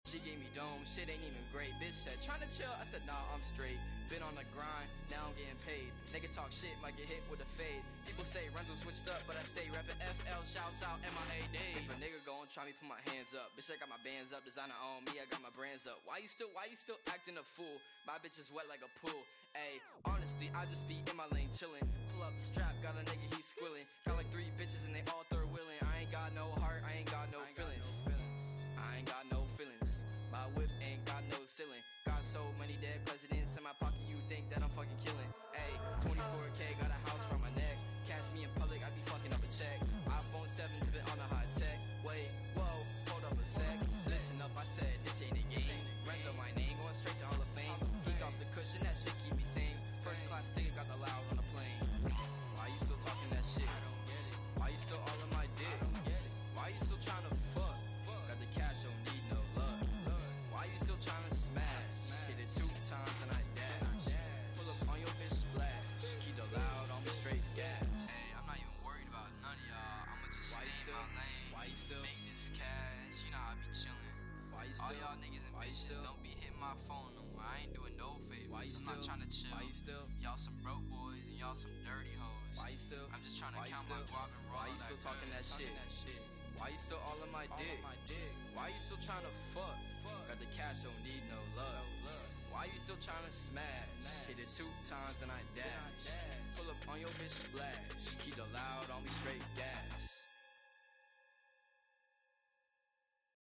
She gave me dome, shit ain't even great. Bitch said, tryna chill, I said, nah, I'm straight. Been on the grind, now I'm getting paid. Nigga talk shit, might get hit with a fade. People say Renzo switched up, but I stay rapping FL, shouts out MIA Day. If a nigga gon' try me, put my hands up. Bitch, I got my bands up, designer on me, I got my brands up. Why you still acting a fool? My bitch is wet like a pool. Ayy, honestly, I just be in my lane chillin'. Pull out the strap, got a nigga, he squillin'. Got like 3 bitches and they all third wheelin'. I ain't got no heart, I ain't got no feelings. I ain't got no feelings. My whip ain't got no ceiling. Got so many dead presidents in my pocket, you think that I'm fucking killing. Ayy, 24K, got a house from my neck. Catch me in public, I be fucking up a check. iPhone 7's been on the high tech. Wait, whoa, hold up a sec. Listen up, I said this ain't a game. Renzo my name, going straight to Hall of Fame. Geek off the cushion, that shit keep me sane. First class ticket, got the loud on the plane. Why you still talking that shit? I don't get it. Why you still all in my dick? I don't get it. Why you still tryna fuck? Got the cash, don't need no love. Why you still tryna smash? Hit it 2 times and I dash. Pull up on your bitch splash. Keep the loud on me straight gas. Hey, I'm not even worried about none of y'all. I'ma just stay in my lane. Why you still? Make this cash. You know how I be chillin'. Why you still? All y'all niggas and bitches don't be hitting my phone no more. I ain't doing no favors. Why you I'm still? not tryna chill. Why you still? Y'all some broke boys and y'all some dirty hoes. Why you still? I'm just tryna count my guap and roll. Why you still talking that shit? Why you still all in my dick? Why you still tryna fuck? Got the cash, don't need no love. Why you still tryna smash? Hit it 2 times and I dash. Pull up on your bitch splash. Keep the loud on me straight gas.